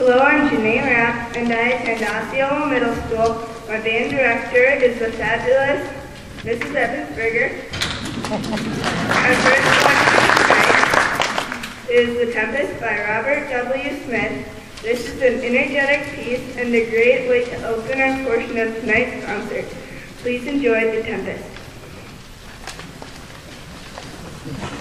Hello, I'm Janae Rapp, and I attend Osceola Middle School. My band director is the fabulous Mrs. Evansberger. Our first one tonight is The Tempest by Robert W. Smith. This is an energetic piece and a great way to open our portion of tonight's concert. Please enjoy The Tempest.